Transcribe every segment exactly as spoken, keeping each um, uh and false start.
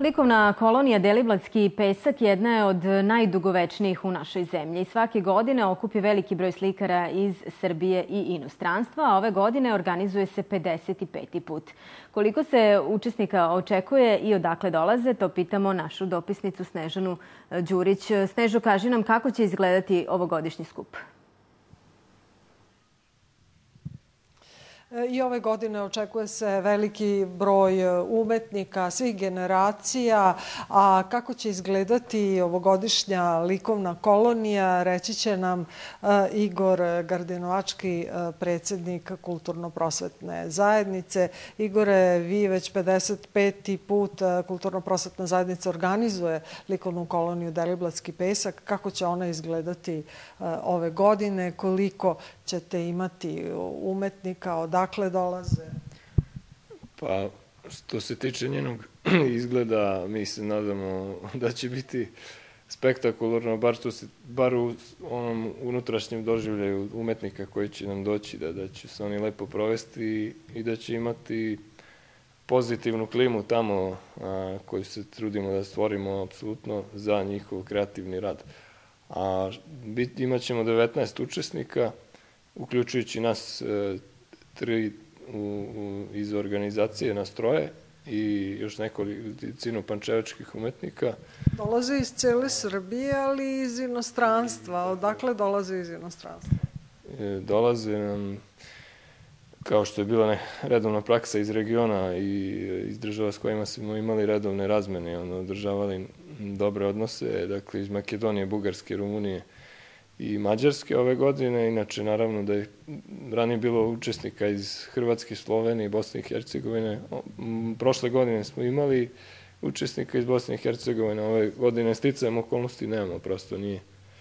Likovna kolonija Deliblatski pesak jedna je od najdugovečnijih u našoj zemlji. Svake godine okupi veliki broj slikara iz Srbije i inostranstva, a ove godine organizuje se pedeset peti put. Koliko se učesnika očekuje i odakle dolaze, to pitamo našu dopisnicu Snežanu Đurić. Snežo, kaži nam kako će izgledati ovogodišnji skup. I ove godine očekuje se veliki broj umetnika svih generacija, a kako će izgledati ovogodišnja likovna kolonija, reći će nam Igor Gardinovački, predsjednik Kulturno-prosvetne zajednice. Igore, vi već pedeset peti put Kulturno-prosvetna zajednica organizuje likovnu koloniju Deliblatski pesak. Kako će ona izgledati ove godine? Koliko ćete imati umetnika? Odakle dolaze? Pa, što se tiče njenog izgleda, mi se nadamo da će biti spektakularno, bar, se, bar u onom unutrašnjem doživljaju umetnika koji će nam doći, da, da će se oni lepo provesti i da će imati pozitivnu klimu tamo a, koju se trudimo da stvorimo apsolutno za njihov kreativni rad. A bit, imat ćemo devetnaest učesnika, uključujući nas e, tri u, u, iz organizacije nas troje i još nekolicinu pančevačkih umetnika. Dolaze iz cele Srbije, ali i iz inostranstva. Odakle dolaze iz inostranstva? E, dolaze nam, kao što je bila redovna praksa iz regiona i iz država s kojima smo imali redovne razmene, ono, održavali dobre odnose, dakle iz Makedonije, Bugarske, Rumunije i Mađarske ove godine. Inače, naravno da je ranije bilo učesnika iz Hrvatske, Slovenije i Bosne i Hercegovine. Prošle godine smo imali učesnika iz Bosne i Hercegovine, ove godine sticajem okolnosti nemamo, prosto nije,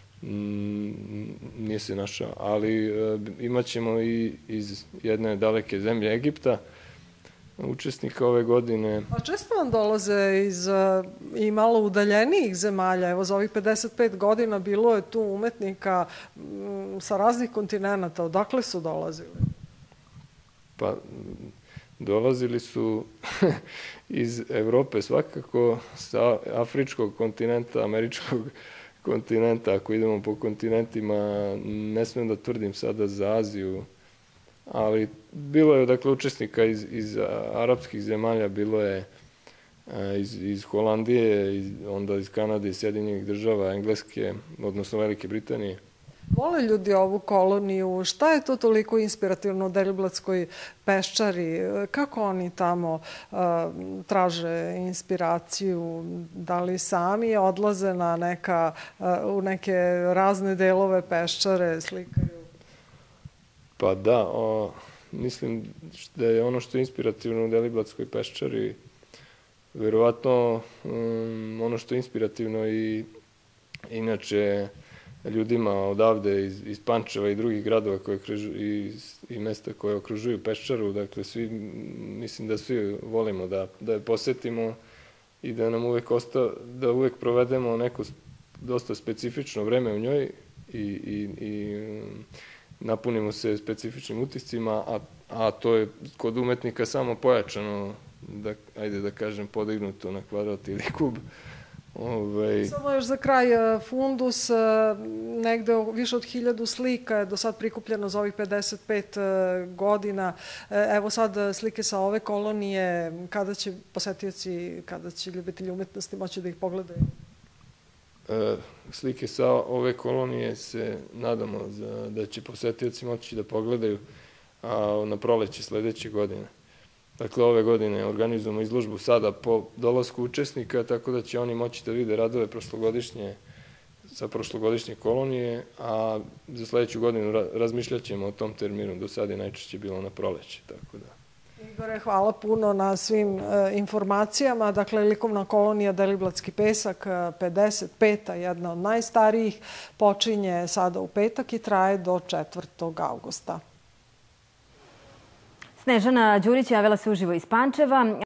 nije se našao. Ali imat ćemo i iz jedne daleke zemlje Egipta učesnika ove godine. A često vam dolaze iz i malo udaljenijih zemalja? Evo, za ovih pedeset pet godina bilo je tu umetnika sa raznih kontinenta. Odakle su dolazili? Pa, dolazili su iz Evrope svakako, sa afričkog kontinenta, američkog kontinenta. Ako idemo po kontinentima, ne smijem da tvrdim sada za Aziju, ali bilo je, dakle, učesnika iz, iz arapskih zemalja, bilo je iz, iz Holandije, iz, onda iz Kanade, Sjedinjenih država, Engleske, odnosno Velike Britanije. Vole ljudi ovu koloniju. Šta je to toliko inspirativno u Deliblatskoj peščari? Kako oni tamo uh, traže inspiraciju? Da li sami odlaze na neka, uh, u neke razne delove peščare, slikaju? Pa da, o, mislim da je ono što je inspirativno u Deliblatskoj peščari verovatno um, ono što je inspirativno i inače ljudima odavde iz, iz Pančeva i drugih gradova koje okružuju, i, i mesta koje okružuju peščaru. Dakle, svi, mislim da svi volimo da, da je posetimo i da nam uvek osta, da uvek provedemo neko dosta specifično vreme u njoj i, i, i um, napunimo se specifičnim utiscima, a, a to je kod umetnika samo pojačano, da, ajde da kažem, podignuto na kvadrat ili kub. Ove... Samo još za kraj, fundus, negde više od hiljadu slika je do sad prikupljeno za ovih pedeset pet godina. Evo sad slike sa ove kolonije, kada će posetioci, kada će ljubitelji umetnosti moći da ih pogledaju? Slike sa ove kolonije se nadamo za, da će posetioci moći da pogledaju a, na proleće sledeće godine. Dakle, ove godine organizujemo izložbu sada po dolasku učesnika, tako da će oni moći da vide radove prošlogodišnje, sa prošlogodišnje kolonije, a za sledeću godinu razmišljat ćemo o tom terminu. Do sada je najčešće bilo na proleće, tako da. Igore, hvala puno na svim e, informacijama. Dakle, likovna kolonija Deliblatski pesak, pedeset peta, jedna od najstarijih, počinje sada u petak i traje do četvrtog avgusta. Snežana Đurić javila se uživo iz Pančeva.